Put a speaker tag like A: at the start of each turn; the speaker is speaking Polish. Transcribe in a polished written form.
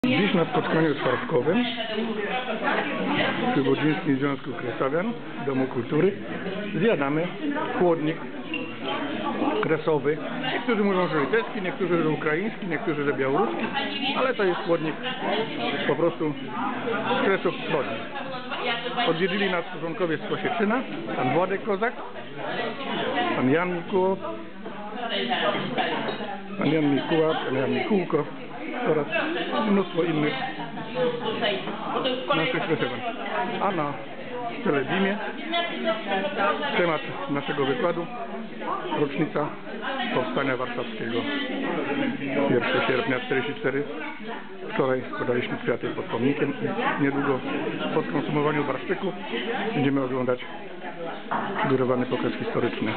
A: Dziś na spotkaniu czwartkowym przy Bodzińskim Związku Kresowian w Domu Kultury zjadamy chłodnik kresowy. Niektórzy mówią, że litewski, niektórzy, że ukraiński, niektórzy, że białoruski, ale to jest chłodnik po prostu z Kresów Wschodnich. Odwiedzili nas członkowie z Kosieczyna, pan Władek Kozak, pan Jan Mikuła, pan Jan Mikułko oraz mnóstwo innych naszych kresowian. A na telebimie temat naszego wykładu: rocznica Powstania Warszawskiego, 1 sierpnia 1944. Wczoraj składaliśmy kwiaty pod pomnikiem i niedługo po skonsumowaniu barszczyku będziemy oglądać figurowany pokaz historyczny.